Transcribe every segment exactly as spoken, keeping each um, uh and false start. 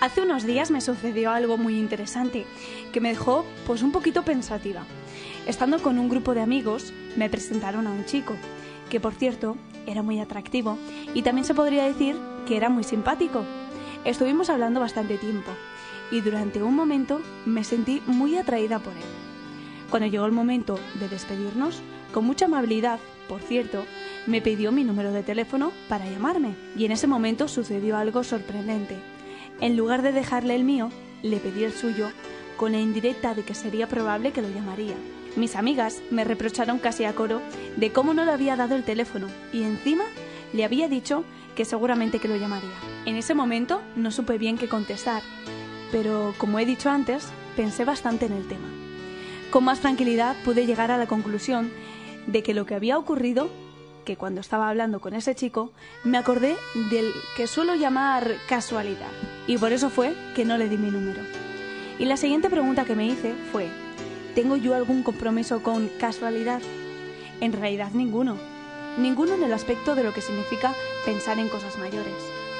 Hace unos días me sucedió algo muy interesante que me dejó pues un poquito pensativa. Estando con un grupo de amigos, me presentaron a un chico, que por cierto era muy atractivo y también se podría decir que era muy simpático. Estuvimos hablando bastante tiempo y durante un momento me sentí muy atraída por él. Cuando llegó el momento de despedirnos, con mucha amabilidad, por cierto, me pidió mi número de teléfono para llamarme y en ese momento sucedió algo sorprendente. En lugar de dejarle el mío, le pedí el suyo con la indirecta de que sería probable que lo llamaría. Mis amigas me reprocharon casi a coro de cómo no le había dado el teléfono y encima le había dicho que seguramente que lo llamaría. En ese momento no supe bien qué contestar, pero como he dicho antes, pensé bastante en el tema. Con más tranquilidad pude llegar a la conclusión de que lo que había ocurrido, que cuando estaba hablando con ese chico, me acordé del que suelo llamar casualidad, y por eso fue que no le di mi número. Y la siguiente pregunta que me hice fue: ¿tengo yo algún compromiso con casualidad? En realidad ninguno. Ninguno en el aspecto de lo que significa pensar en cosas mayores.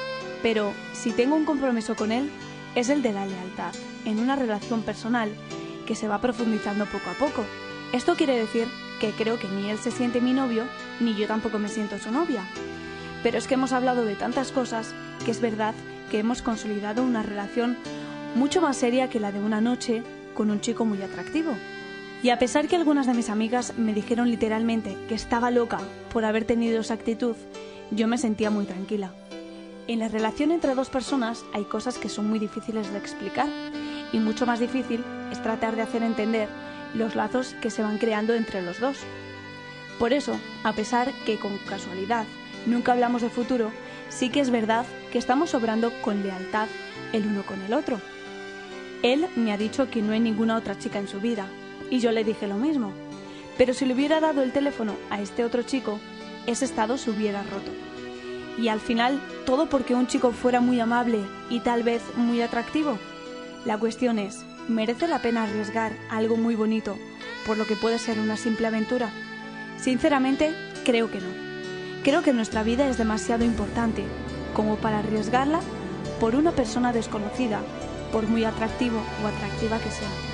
Pero si tengo un compromiso con él, es el de la lealtad, en una relación personal que se va profundizando poco a poco. Esto quiere decir que creo que ni él se siente mi novio, ni yo tampoco me siento su novia. Pero es que hemos hablado de tantas cosas que es verdad que hemos consolidado una relación mucho más seria que la de una noche con un chico muy atractivo. Y a pesar que algunas de mis amigas me dijeron literalmente que estaba loca por haber tenido esa actitud, yo me sentía muy tranquila. En la relación entre dos personas hay cosas que son muy difíciles de explicar y mucho más difícil es tratar de hacer entender los lazos que se van creando entre los dos. Por eso, a pesar que con casualidad nunca hablamos de futuro, sí que es verdad que estamos obrando con lealtad el uno con el otro. Él me ha dicho que no hay ninguna otra chica en su vida, y yo le dije lo mismo. Pero si le hubiera dado el teléfono a este otro chico, ese estado se hubiera roto. Y al final, todo porque un chico fuera muy amable y tal vez muy atractivo. La cuestión es, ¿merece la pena arriesgar algo muy bonito por lo que puede ser una simple aventura? Sinceramente, creo que no. Creo que nuestra vida es demasiado importante como para arriesgarla por una persona desconocida, por muy atractivo o atractiva que sea.